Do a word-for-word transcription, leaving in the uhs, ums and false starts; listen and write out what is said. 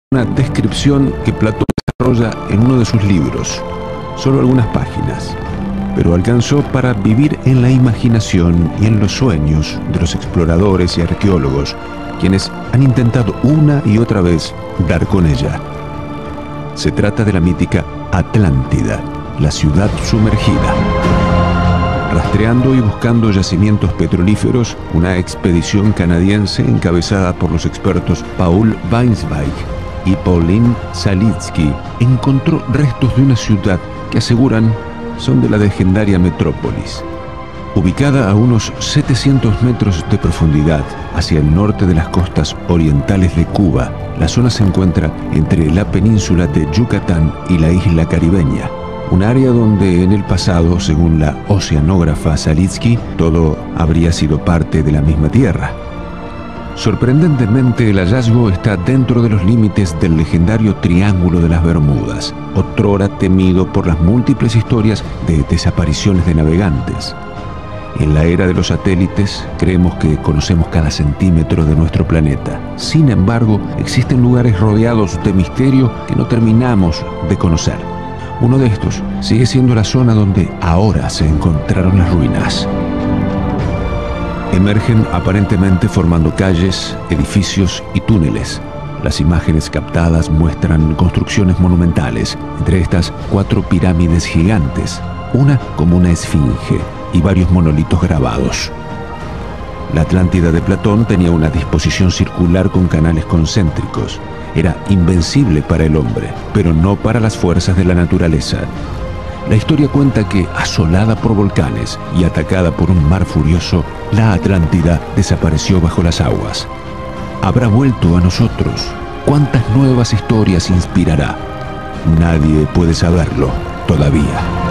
una descripción que Platón desarrolla en uno de sus libros, solo algunas páginas, pero alcanzó para vivir en la imaginación y en los sueños de los exploradores y arqueólogos, quienes han intentado una y otra vez dar con ella. Se trata de la mítica Atlántida, la ciudad sumergida. Rastreando y buscando yacimientos petrolíferos, una expedición canadiense encabezada por los expertos Paul Weinzweig y Pauline Salitzky encontró restos de una ciudad que aseguran son de la legendaria metrópolis. Ubicada a unos setecientos metros de profundidad hacia el norte de las costas orientales de Cuba, la zona se encuentra entre la península de Yucatán y la isla caribeña, un área donde en el pasado, según la oceanógrafa Salitzky, todo habría sido parte de la misma tierra. Sorprendentemente, el hallazgo está dentro de los límites del legendario Triángulo de las Bermudas, otrora temido por las múltiples historias de desapariciones de navegantes. En la era de los satélites, creemos que conocemos cada centímetro de nuestro planeta. Sin embargo, existen lugares rodeados de misterio que no terminamos de conocer. Uno de estos sigue siendo la zona donde ahora se encontraron las ruinas. Emergen aparentemente formando calles, edificios y túneles. Las imágenes captadas muestran construcciones monumentales, entre estas cuatro pirámides gigantes, una como una esfinge y varios monolitos grabados. La Atlántida de Platón tenía una disposición circular con canales concéntricos. Era invencible para el hombre, pero no para las fuerzas de la naturaleza. La historia cuenta que, asolada por volcanes y atacada por un mar furioso, la Atlántida desapareció bajo las aguas. ¿Habrá vuelto a nosotros? ¿Cuántas nuevas historias inspirará? Nadie puede saberlo todavía.